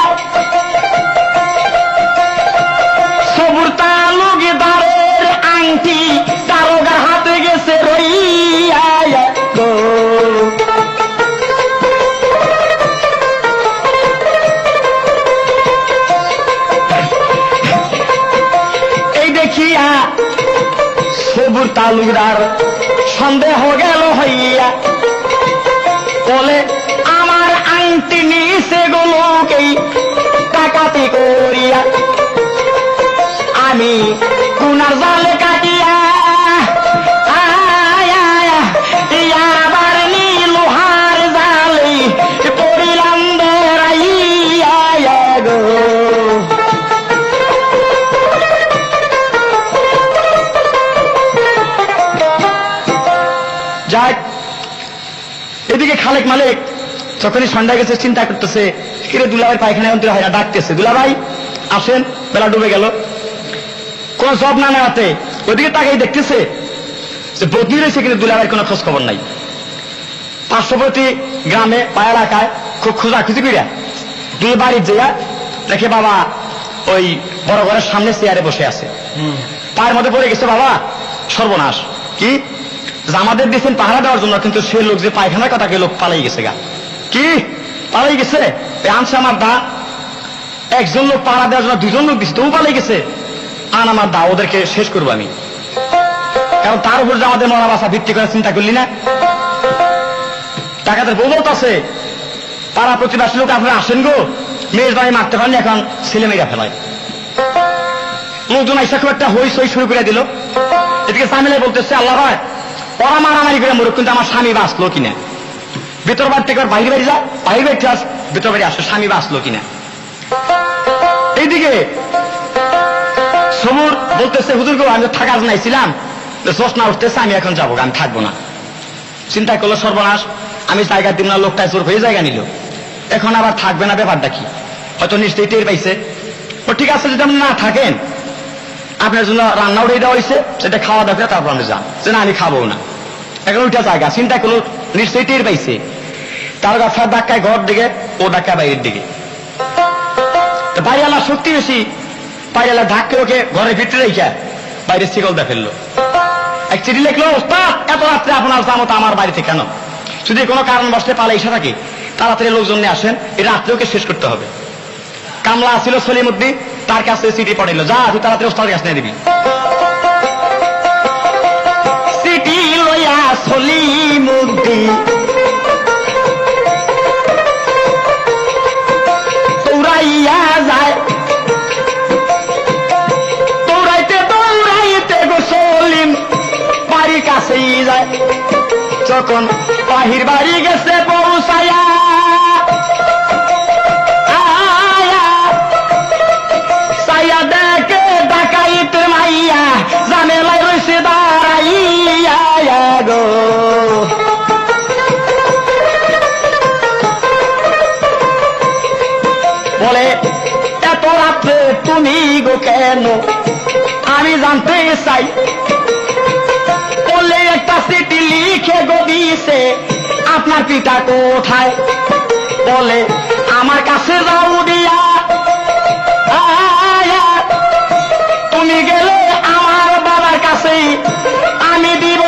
সবুর তালুকদারের আংটি দারোগার হাতে গেছে রইয়া গো এই দেখিয়া সবুর তালুকদার সন্দেহ গেল হইয়া বলে আমার আংটি নিচে গুলোকেই ডাকাতি করিয়া আমি কুনার জালে কাটিয়া আবার নি লোহার জালে পড়িলাম বেড়াইয়া গো যাক এদিকে খালেক মালিক যখনই সন্ধ্যা গেছে চিন্তা করতেছে কিরে দুলাভাই পায়খানা অন্তরে হয় না ডাকতেছে দুলাভাই আসেন বেলা ডুবে গেল কোন জব না নেওয়াতে ওইদিকে তাকেই দেখতেছে যে বদলি রয়েছে কিন্তু দুলাভাইয়ের কোনো খোঁজ খবর নাই পার্শ্ববর্তী গ্রামে বা এলাকায় খুব খোঁজাখুঁজি করিয়া দুই বাড়ির যেয়া দেখে বাবা ওই বড় ঘরের সামনে চেয়ারে বসে আছে পায়ের মধ্যে পড়ে গেছে বাবা সর্বনাশ কি আমাদের দিচ্ছেন পাহারা দেওয়ার জন্য কিন্তু সে লোক যে পায়খানার কথা লোক পালাই গেছে গা কি পালাই গেছে আনছে আমার দা একজন লোক পাহারা দেওয়ার জন্য দুজন লোক দিচ্ছে তবু পালাই গেছে আন আমার দা ওদেরকে শেষ করবো আমি কারণ তার উপর যে আমাদের মরা বাসা ভিত্তি করে চিন্তা করলি না টাকাদের বলত আছে পাড়া প্রতিবাসী লোক আপনারা আসেন গো মেয়ের বাড়ি মারতে পারেনি এখন ছেলে মেয়েরা ফেলায় লোকজন আইসা খুব একটা হই সই শুরু করে দিল এদিকে সামিলে বলতেছে আল্লাহ ভাই ওরা মারামারি করে মরুক কিন্তু আমার স্বামী বাঁচলো কিনা ভিতর বাড়ি থেকে বাইরে বাড়ি যা বাইরে বাড়ি আস ভিতর বাড়ি আসো স্বামী বাঁচলো কিনা এইদিকে সবুর বলতেছে হুজুর গো আমি থাকার নাইছিলাম জোসনা উঠতেছে আমি এখন যাবো আমি থাকবো না চিন্তা করলো সর্বনাশ আমি জায়গা দিব না লোকটা জোর হয়ে জায়গা নিল এখন আবার থাকবে না ব্যাপারটা কি হয়তো নিশ্চয়ই টের পাইছে ও ঠিক আছে যদি আপনি না থাকেন আপনার জন্য রান্না উঠে দেওয়া হয়েছে সেটা খাওয়া দাওয়া করে তারপর আপনি যান যে না আমি খাবো না এখন ওইটা জায়গা চিন্তা করলো নিশ্চয়ই টের পাইছে তার গাছার ধাক্কায় ঘর দিকে ও ধাক্কায় বাইরের দিকে তো বাইরেলা সত্যি বেশি বাইরেলা ধাক্কে ওকে ঘরের ভিতরে রেখে বাইরে শিকল দিয়ে ফেললো এক চিঠি লিখলো ওস্তাদ এত রাত্রে আপনার জামত আমার বাড়িতে কেন যদি কোনো কারণ বসতে পালে এসে থাকে তাড়াতাড়ি লোকজন নিয়ে আসেন এই রাত্রে ওকে শেষ করতে হবে কামলা ছিল সলিমুদ্দিন তার কাছে চিঠি পড়াইলো যা তুই তাড়াতাড়ি ওস্তাদের কাছে নিয়ে দিবি চিঠি লইয়া সলিমুদ্দিন দৌড়াইয়া যায় দৌড়াইতে দৌড়াইতে গো সলিম বাড়ির কাছেই যায় যখন বাহির বাড়ি গেছে পৌঁছায়া সাইয়া দেখে ডাকাইতে মাইয়া জামেলায় রয়েছে দাঁড়াইয়া গো বলে এত রাত্রে তুমি গো কেন আমি জানতে চাই বললে একটা চিঠি লিখে গো দিছে আপনার পিতা কোথায় বলে আমার কাছে যাও দিয়া তুমি গেলে আমার বাবার কাছে আমি দিব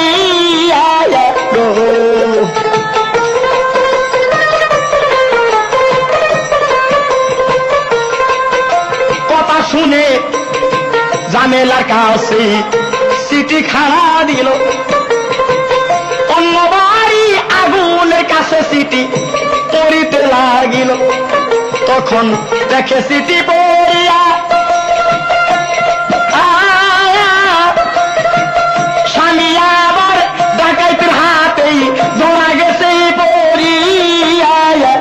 কথা শুনে জামেলার কাছে চিঠি খানা দিল অন্য বাড়ি আগুনের কাছে চিঠি পড়িতে লাগিল তখন দেখে চিঠি পড়িয়া স্বামী আবার ডাকাইতের হাতেই ধরা গেছে পড়িয়া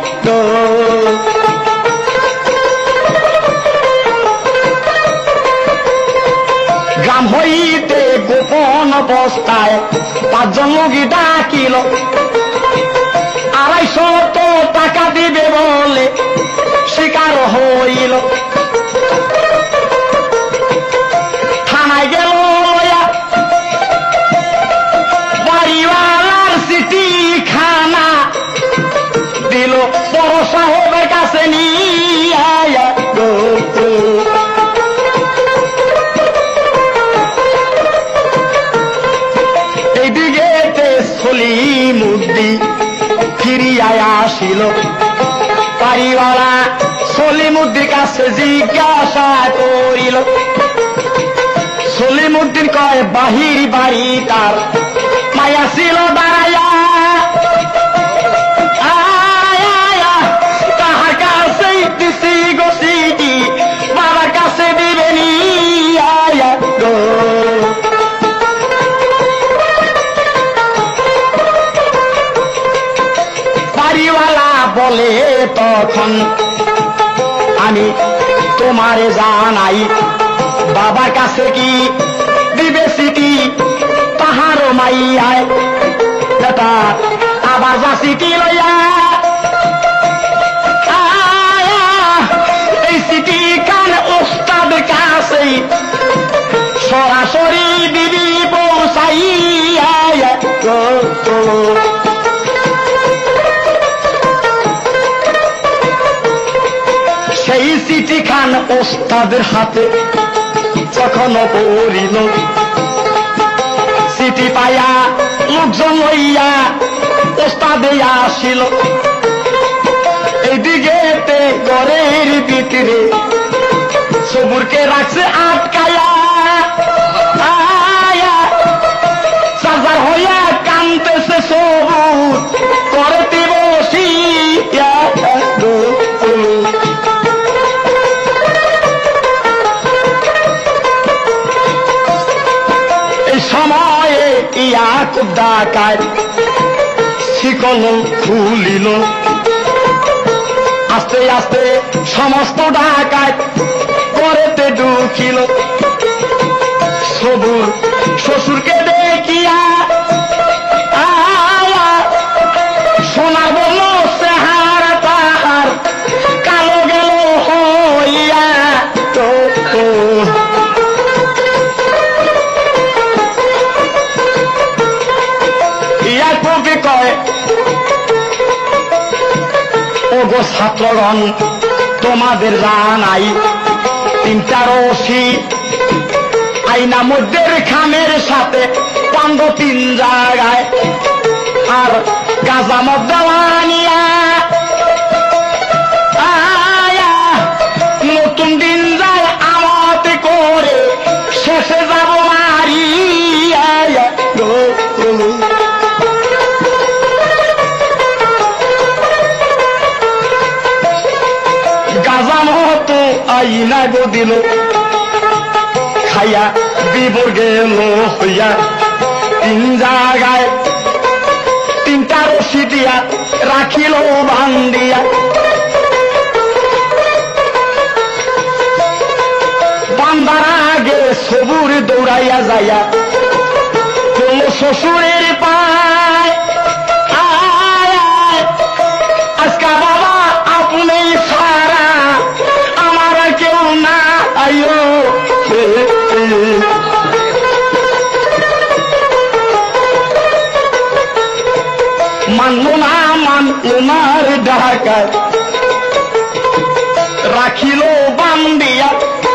গ্রাম হইতে গোপন অবস্থায় 5 জন লোকই ডাকিল 250 টাকা দিবে বলে স্বীকার হইল থানায় গেল বাড়িওয়ালার চিঠি খানা দিল বড় সাহেবের কাছে নিয়ে এইদিকে সলিমুদ্দিন ফিরিয়া আসিল বাড়িওয়ালা সলিমুদ্দিন কাছে জিজ্ঞাসা করিল সলিমুদ্দিন কয় বাহির বাড়ি তার মায়া ছিল দাঁড়াইয়া তাহার কাছে দিছি গছিটি বাবার কাছে দিবেনি বাড়িওয়ালা বলে তখন আমি তোমারে জানাই বাবার কাছে কি দিবে সিটি তাহারও মাইয়ায় বেটা আবার যা সিটি লইয়া এই সিটি কান ওস্তাদ কাছে সরাসরি দিবি পৌঁছাইয়া সেই চিঠি খান ওস্তাদের হাতে যখন পড়িল চিঠি পাইয়া লোকজন লইয়া ওস্তাদে আসিল এইদিকে ঘরের ভিতরে সবুরকে রাখছে আটকায়া সাজার হইয়া কানতেছে সবুর করতে বসিয়া সময়ে ইয়াকুব ডাকায় শিকল খুলিল আস্তে আস্তে সমস্ত ডাকায় করেতে ঢুকিল সবুর শ্বশুরকে দেখিয়া সোনার বলল চেহারা তাহার কালো গেল হইয়া তো ইয়াকুবে কয় ওগো ছাত্রগণ তোমাদের জানাই 3টা রশি আইনা মধ্যের খামের সাথে 3 জায়গায় আর গাজা মধ্যে আনিয়া নতুন দিন যায় আমাতে করে শেষে যাব মারিয়া গাজা মতো আইনা গো দিল খাইয়া বিবর গেল হইয়া 3 জায়গায় 3টা রশি দিয়া রাখিল বান্দিয়া বান্দার আগে সবুর দৌড়াইয়া যাইয়া কোন শ্বশুরের পায় আজকা বাবা আপনি সারা আমার কেউ না আইও সামান উনার ঢাকায় রাখিল বান্দিয়া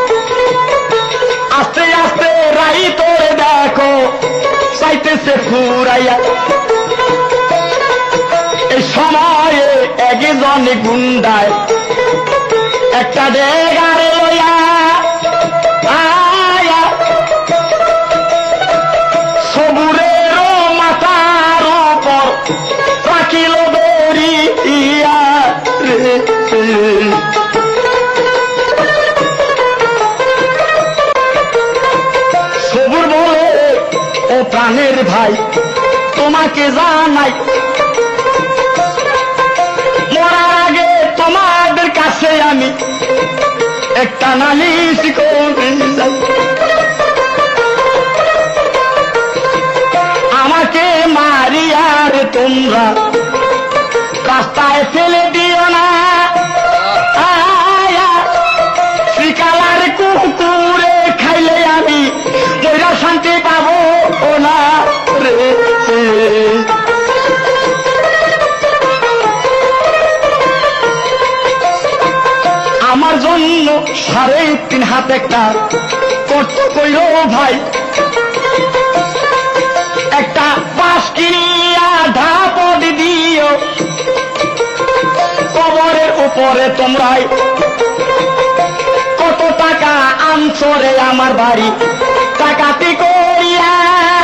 আস্তে আস্তে রাই তোরে দেখো চাইতেছে ফুরাইয়া এই সময়ে একজন গুন্ডায় একটা ডেগারে লইয়া আয়া সবুরের মাথার উপর রাখিল দড়িয়া রে সবুর বলে ও প্রাণের ভাই তোমাকে জানাই মরার আগে তোমাদের কাছে আমি একটা নালিশ করে যাই আমাকে মারিয়ার তোমরা রাস্তায় ফেলে দিও না আয়া শ্রীকালার কুকুরে খাইলে আমি ময়রা শান্তি পাবো না রে আমার জন্য 3.5 হাত একটা কত কইল ভাই একটা বাঁশ কিনিয়া ধাপট দিও কবরের উপরে তোমরাই কত টাকা আনছো রে আমার বাড়ি টাকাটি করিয়া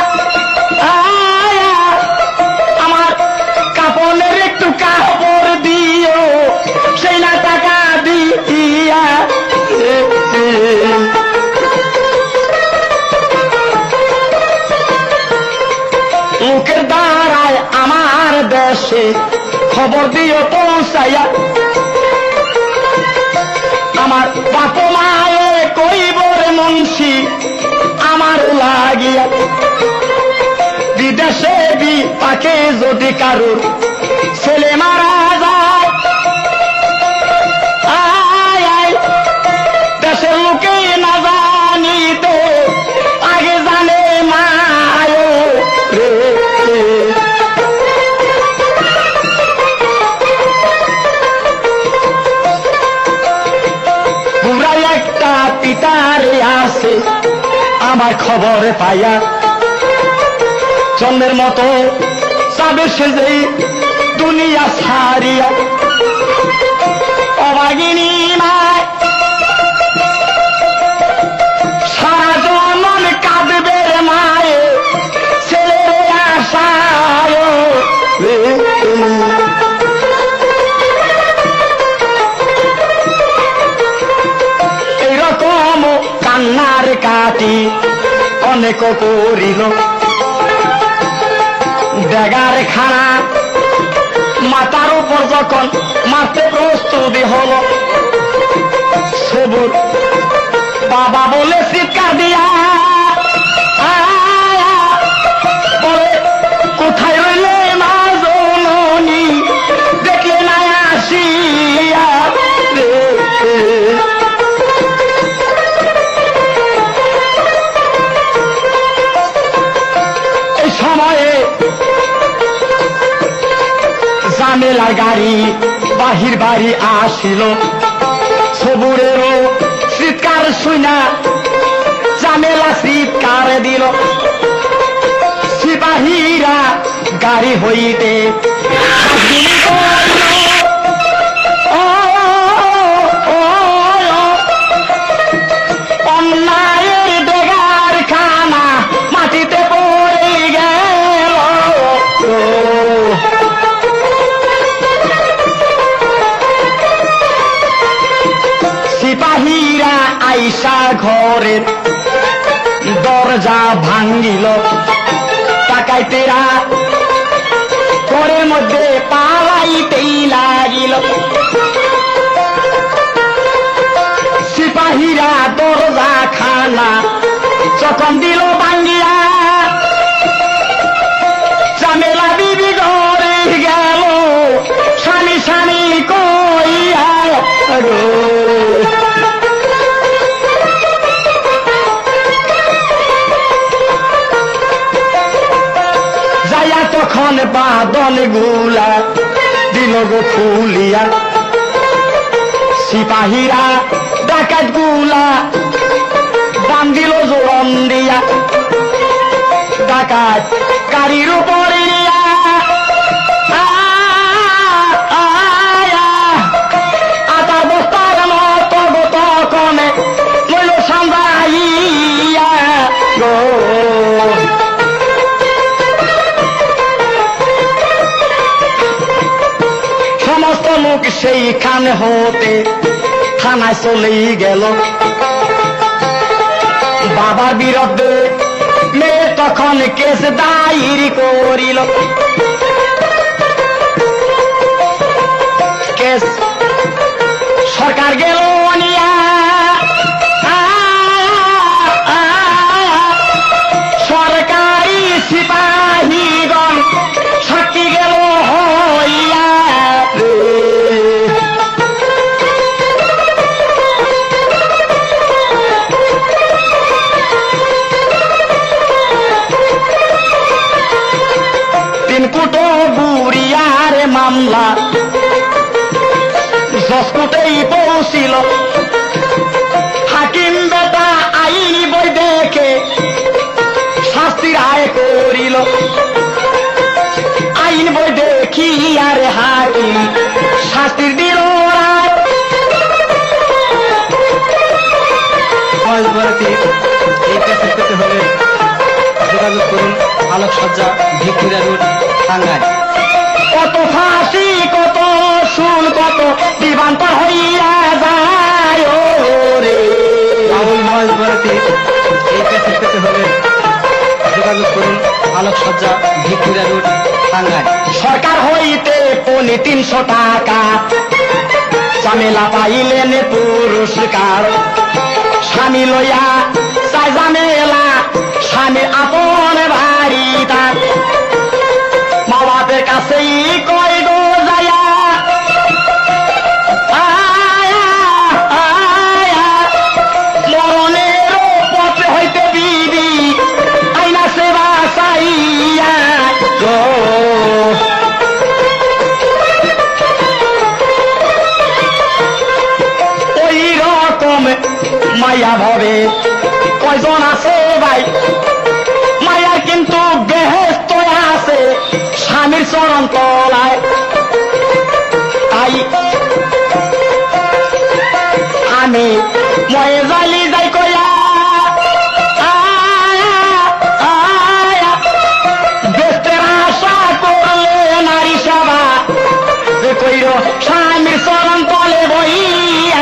আমার কাপড়ের একটু কাপড় দিও সেই না টাকা দিয়া লোকের দ্বারায় আমার দেশে খবর দিও পৌঁছাইয়া আমার বাপ মায়ে কইবর মুন্সি আমার লাগিয়া বিদেশে বিপাকে যদি কারুর ছেলে মারা যায় দেশের লোকে না জানিতে আগে জানে মায় রে পুরাই একটা পিতারে আছে আমার খবর পাইয়া জন্মের মতো যাবে সে যে দুনিয়া ছাড়িয়া অবাগিনী মায় সারা জনম কাঁদবে মায়ে ছেলের আশায় এইরকম কান্নার কাটি অনেক করিল ডেগার খানা মাথার উপর যখন মারতে প্রস্তুতি হল সবুর বাবা বলে চিৎকার দিয়া বলে কোথায় রইলে মা জননী দেখলে না আসিয়া এই সময়ে জামেলা গাড়ি বাহির বাড়ি আসিল সবুরেরও চিৎকার শুনা জামেলা চিৎকার দিল সিপাহীরা গাড়ি হইতে অন্যায়ের ডেগার খানা মাটিতে পড়ে গেল সিপাহীরা আইসা ঘরের দরজা ভাঙ্গিল টাকাইতেরা ঘরের মধ্যে পালাইতেই লাগিল সিপাহীরা দরজা খানা যখন দিল ভাঙ্গিয়া জামেলা বিবি ঘরে গেল স্বামী স্বামী কইয়া যাইয়া তখন বাদন গুলা গো খুলিয়া সিপাহীরা ডাকাত গুলা বান্ধিল জোরন দিয়া ডাকাত গাড়ির উপরে আটার বস্তার মতো গত কমে লইল সান্দাইয়া গো সমস্ত লোক সেইখানে হতে থানায় চলেই গেল বাবার বিরুদ্ধে মেয়ে তখন কেস দায়ের করিল কেস সরকার গেল নিয়া সরকারি সিপাহীগণ সাক্ষী গেল হইয়া কুটো বুড়িয়ার মামলা জসকুটেই পৌঁছিল হাকিম বেটা আইন বই দেখে শাস্তির আয় করিল আইন বই দেখি আর হাকিম শাস্তির দিল এই ক্যাসেট পেতে হলে যোগাযোগ করুন আলোকসজ্জা ভিক্টোরিয়া রোড টাঙ্গাইল কত ফাঁসি কত শুন কত বিমান্তর হইয়া যায় রে রাহুল মহেশ ভারতী এই ক্যাসেট পেতে হলে যোগাযোগ করুন আলোকসজ্জা ভিক্টোরিয়া রোড টাঙ্গাইল সরকার হইতে 300 টাকা ঝামেলা পাইলেন পুরস্কার স্বামী লইয়া চাই ঝামেলা স্বামী আপন বাড়ি তার মা বাপের কাছেই কই গো যায়া মরণের পথে হইতে বিবি আইনা সেবা চাইয়া গো ওই রকম মায়া ভবে কয়জন আছে ভাই মায়ার কিন্তু বেহেস্ত আছে স্বামীর চরণ তলায় তাই আমি ময়ে জালি যাই কয়া বেস্তের আশা করলে নারী সেবা যে কইর স্বামীর চরণ তলে বইয়া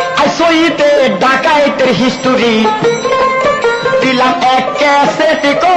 ডাকাইতের হিস্টোরি দিলাম এক ক্যাসেট